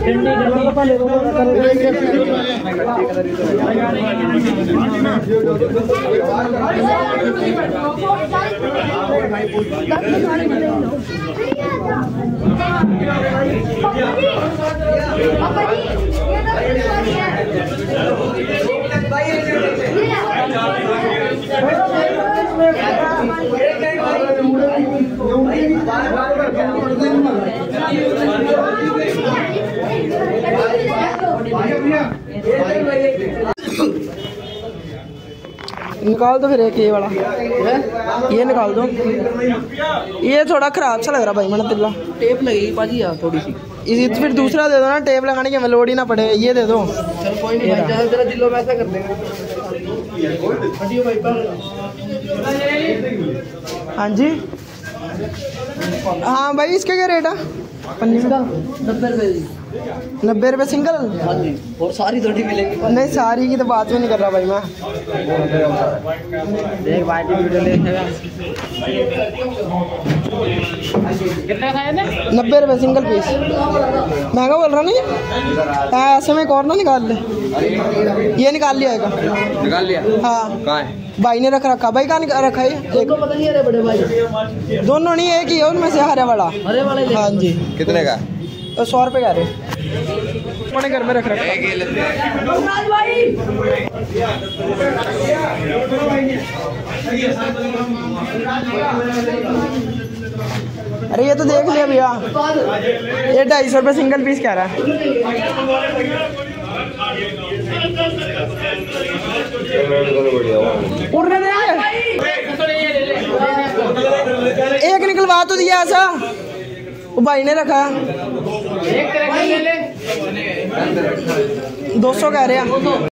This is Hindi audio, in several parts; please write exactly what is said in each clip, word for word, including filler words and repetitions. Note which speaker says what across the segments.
Speaker 1: निकाल दो फिर एक ये वाला, ये निकाल दो। ये थोड़ा खराब सा लग रहा भाई मैंने तिल्ला।
Speaker 2: टेप लगेगी पाजी यार थोड़ी सी।
Speaker 1: इसी फिर दूसरा दे दो ना, टेप लगाने की हमें लोड ही ना पड़े। ये दे दो।
Speaker 2: चल कोई नहीं भाई, जैसा तेरा दिलो वैसा कर देंगे।
Speaker 1: हाँ जी, हाँ भाई इसका क्या रेट है?
Speaker 2: पन्नी का नब्बे रुपये।
Speaker 1: नब्बे रुपये सिंगल?
Speaker 2: हाँ जी, और सारी थोड़ी मिलेंगी।
Speaker 1: नहीं सारी की तो बात भी नहीं कर रहा भाई मैं।
Speaker 2: देख भाई की वीडियो लेखेगा। कितना खाया ना?
Speaker 1: नब्बे रुपये सिंगल पीस। महंगा बोल रहा नहीं? ऐसे में एक और ना निकाल ले। ये निकाल लिया है?
Speaker 2: निकाल लिया।
Speaker 1: हाँ
Speaker 2: कहाँ है?
Speaker 1: भाई ने रख रखा। भाई कहाँ रखा है? एक
Speaker 2: पता नहीं है बड़े भाई।
Speaker 1: दोनों नहीं, एक ही है उनमें से हरे वाला।
Speaker 2: हरे वाले?
Speaker 1: हाँ जी।
Speaker 2: कितने का?
Speaker 1: तो सौ रुपये का रहे अपने घर में रख रखा। अरे ये तो देख लिया भैया, ये ढाई सौ रुपये सिंगल पीस कह रहा है। उड़ने देंगे, एक निकलवा तो दिया ऐसा, वो भाई ने रखा। दो सौ कह रहे हैं।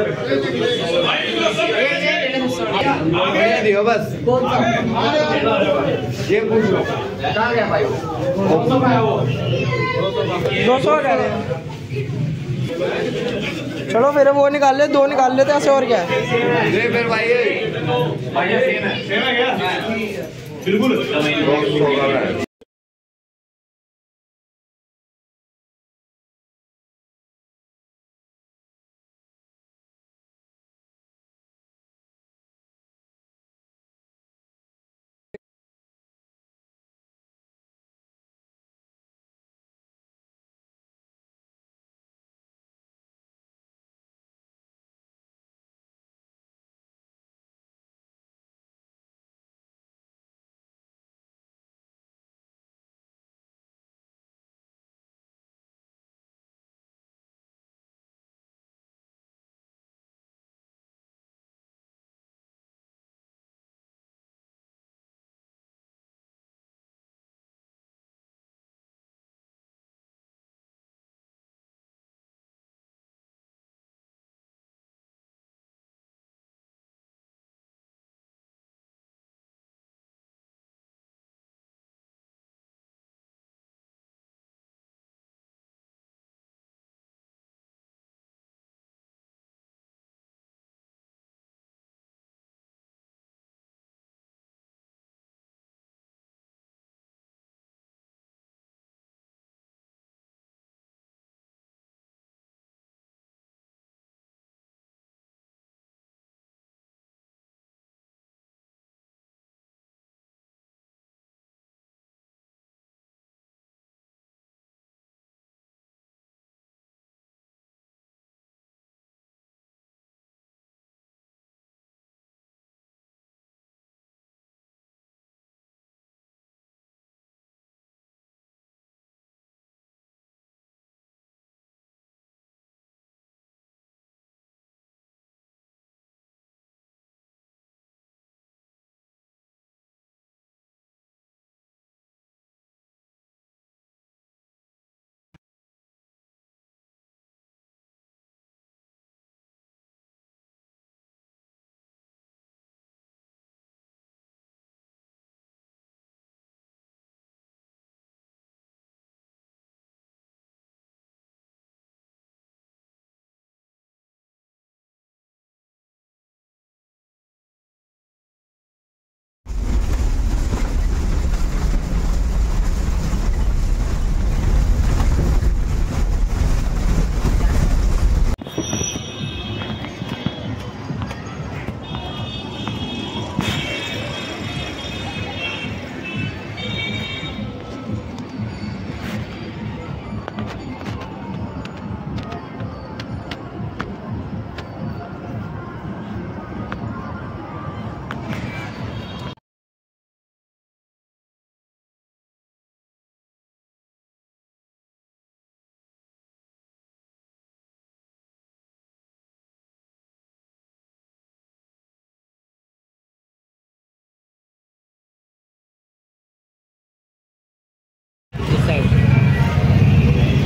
Speaker 2: दियो बस। ये पूछ लो
Speaker 1: दो सौ कह रहे हैं। चलो फिर वो निकाल ले, दो निकाल लेते ऐसे, और क्या है
Speaker 2: फिर भाई। बिल्कुल।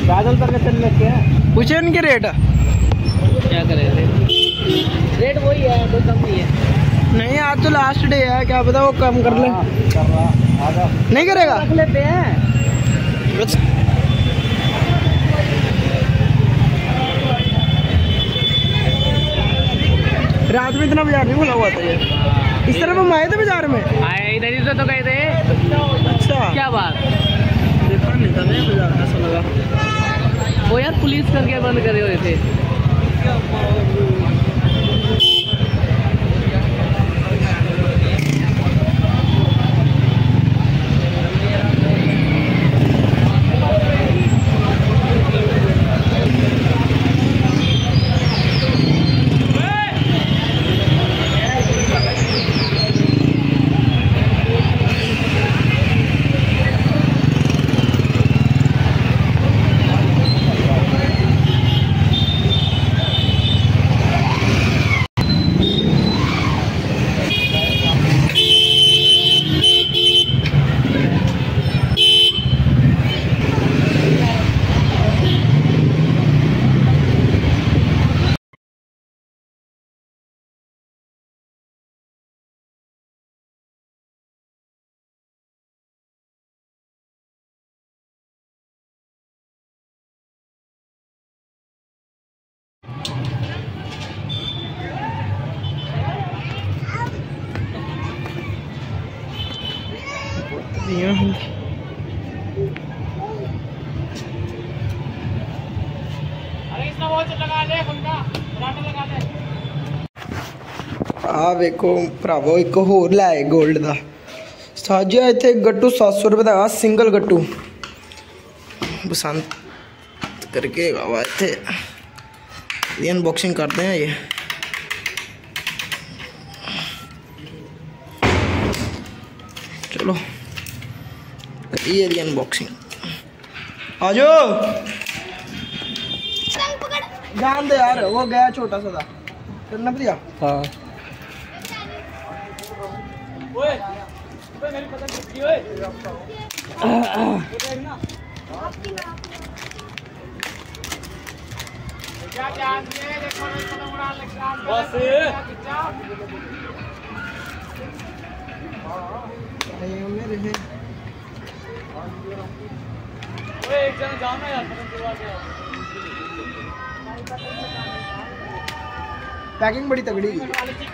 Speaker 2: बादल पर चल लेते हैं।
Speaker 1: पूछे इनके रेट
Speaker 2: क्या करें, रेट वही है, कोई कम नहीं है।
Speaker 1: नहीं आज तो लास्ट डे है, क्या पता वो कम कर ले।
Speaker 2: कर रहा आधा
Speaker 1: नहीं करेगा,
Speaker 2: रख लेते हैं
Speaker 1: बस। रात में इतना बाजार नहीं खुला हुआ था ये। इस तरफ हम आए थे बाजार में,
Speaker 2: आए इधर ही से तो गए थे।
Speaker 1: अच्छा
Speaker 2: क्या बात,
Speaker 1: देखा नहीं था मैं बाजार, ऐसा लगा।
Speaker 2: वो यार पुलिस करके बंद करे हुए थे।
Speaker 1: आ देखो भरावो एक होर लाए गोल्ड का साजिया इतने गट्टू सात सौ रुपये का सिंगल गट्टू बसंत करके बाबा इतने अनबॉक्सिंग करते हैं ये। चलो करिए ये अनबॉक्सिंग। आ जाओ जान दे यार, वो गया छोटा सा था करना भैया।
Speaker 2: हाँ
Speaker 1: पैकिंग बड़ी तगड़ी है।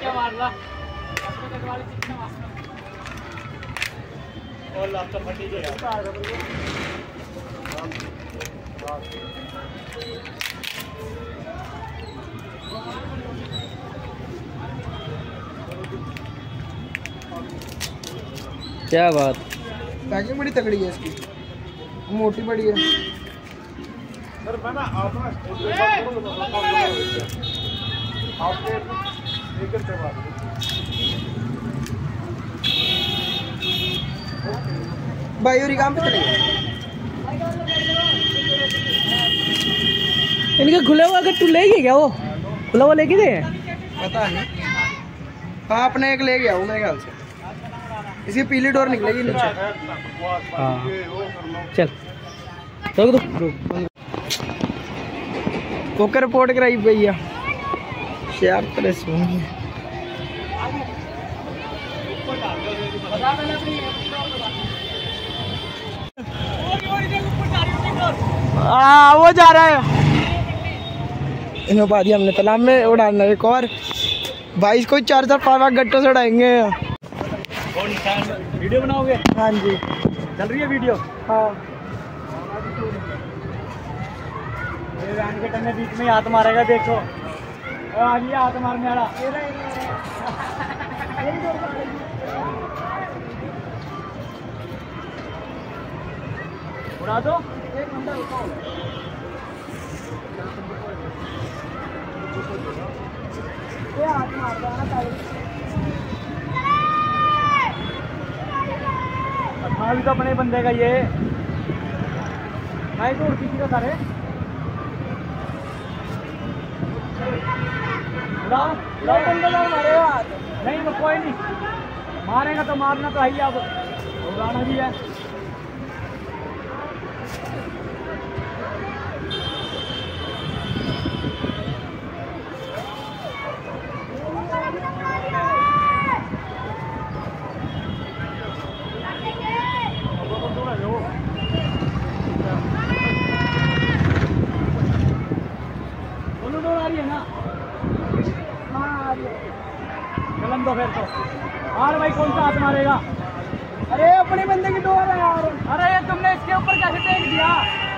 Speaker 2: क्या बात,
Speaker 1: पैकिंग बड़ी तगड़ी है इसकी, मोटी बड़ी है। भाई और काम पे चले गए,
Speaker 2: इनका खुला हुआ गट्टू ले गए क्या? वो खुला हुआ लेके गए?
Speaker 1: पता नहीं। हाँ अपने एक ले गया वो मेरे ख्याल से, इसकी पीली डोर निकलेगी नीचे।
Speaker 2: हाँ चल रुक रुक
Speaker 1: ओके रिपोर्ट कराई भैया शेयर करे सुनिए। हाँ वो जा रहा है इन्होंने पा दिया हमने तालाब में उड़ाना एक और भाई इसको चार चार पाँच पाँच गट्टों से उड़ाएंगे।
Speaker 2: वीडियो बनाओगे?
Speaker 1: हाँ जी
Speaker 2: चल रही है वीडियो।
Speaker 1: हाँ
Speaker 2: ये वैन के टन्ने बीच में हाथ मारेगा, देखो आ गया हाथ मारने वाला। उड़ा दो एक घंटा रुको।
Speaker 1: ये हाथ मारता है ना
Speaker 2: हाँ भी तो अपने बंदे का ये नहीं तो किसी का सारे उड़ाओ उड़ाओ बंदे का मारेगा। नहीं वो कोई नहीं मारेगा तो मारना तो है ही, अब उड़ाना भी है। दो फिर तो। और भाई कौन सा हाथ मारेगा?
Speaker 1: अरे अपने बंदे की डोर है यार।
Speaker 2: अरे ये तुमने इसके ऊपर कैसे फेंक दिया?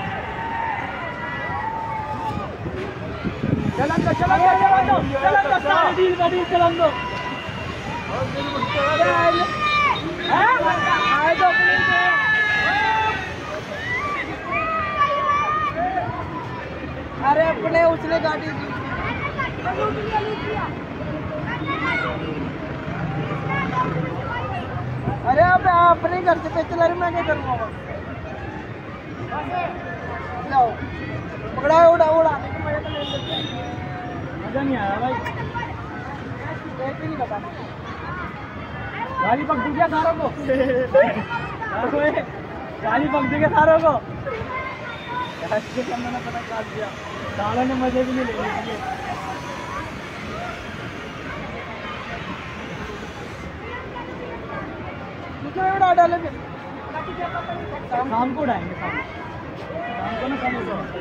Speaker 2: चलन दो चलन दो चलन दो चलन दो सारे डील का डील चलन दो। आए तो
Speaker 1: अरे अपने उसने गाड़ी की अरे अब अपने घर से पैसे ला रहे मैं क्या करूँगा? लाओ पकड़ा उड़ा उड़ा मजा तो नहीं लेते।
Speaker 2: मजा नहीं आया भाई।
Speaker 1: एक भी नहीं बता
Speaker 2: गाली पक दी क्या सारों को? गाली पक दी क्या सारों को? मैंने पता काट दिया। सालों ने मजे भी नहीं ले लिए।
Speaker 1: उड़ा डाले फिर
Speaker 2: शाम को उड़ाएंगे। शाम शाम को ना शाम को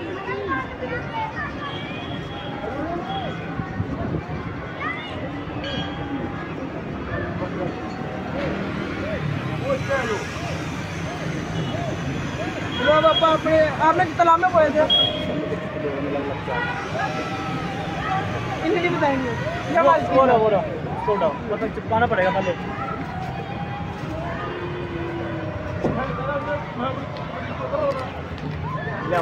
Speaker 1: पापा अपने आपने तालाब में बोए थे इन्हें नहीं बताएंगे।
Speaker 2: वो रहा वो रहा स्लो डाउन मतलब चिपकाना पड़ेगा पहले। जाओ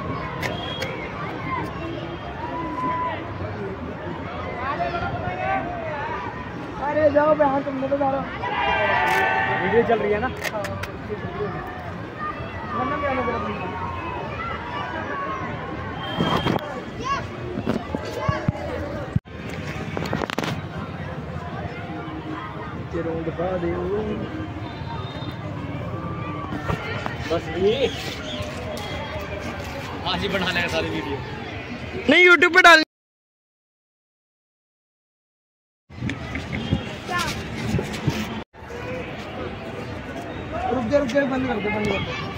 Speaker 1: अरे जाओ यहाँ तुमने तो जा रहा
Speaker 2: वीडियो चल रही है ना। बस ये आज ही बना लेंगे सारी वीडियो।
Speaker 1: नहीं यूट्यूब पे डाल रुक जा रुक जा बंद कर दे बंद कर दे।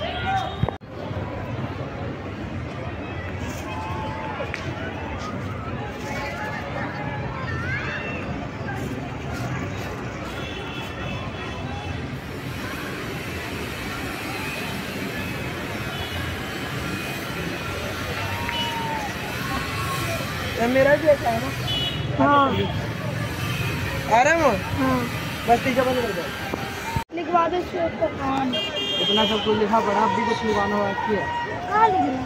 Speaker 1: मेरा भी ऐसा है ना। हाँ आ रहा हूँ। हाँ बस टीचर बंद कर दो लिखवा दो इतना सब कुछ लिखा पड़ा अब भी कुछ लिखवाना हुआ है। हाँ लिख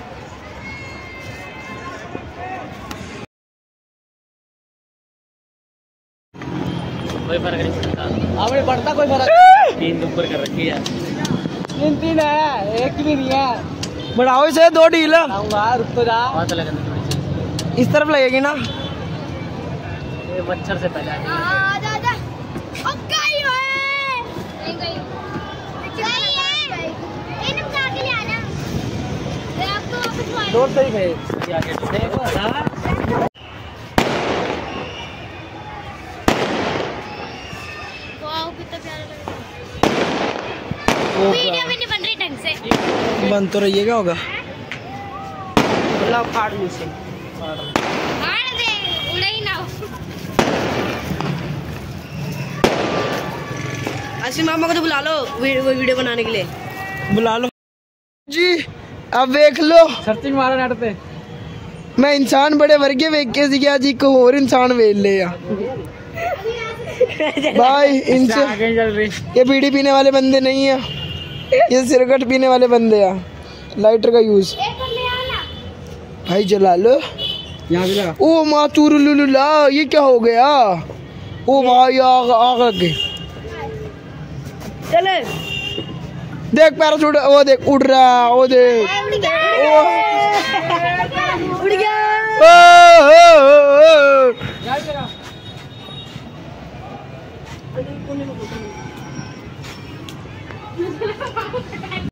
Speaker 2: कोई फर्क नहीं पड़ता। आपने पढ़ता कोई फर्क तीन ऊपर कर रखी है।
Speaker 1: तीन तीन है एक भी नहीं है। बढ़ाओ इसे दो डील
Speaker 2: रुक तो जा
Speaker 1: इस तरफ लगेगी ना।
Speaker 2: ये मच्छर से पहले
Speaker 1: दो सही है
Speaker 3: वीडियो भी नहीं बन रही ढंग से।
Speaker 1: बंद तो रहिए क्या होगा? फाड़ मुझसे
Speaker 3: फाड़ दे उड़े ही ना।
Speaker 4: आसिम मामा को तो बुला लो वीडियो बनाने के लिए।
Speaker 1: बुला लो जी। अब देख लो
Speaker 2: सर्चिंग मारो नेट पे।
Speaker 1: मैं इंसान बड़े वर्गे वेख के गया जी को और इंसान वेल ले भाई इनसे
Speaker 2: चल रही।
Speaker 1: ये बीड़ी पीने वाले बंदे नहीं है ये सिगरेट पीने वाले बंदे हैं। लाइटर का यूज भाई जला लो
Speaker 2: यहाँ भी लगा।
Speaker 1: ओ मातूर लुलुला ये क्या हो गया? ओ भाई आग आग लग गई।
Speaker 4: चले
Speaker 1: देख पैराशूट वो देख उड़ रहा है वो देख ओ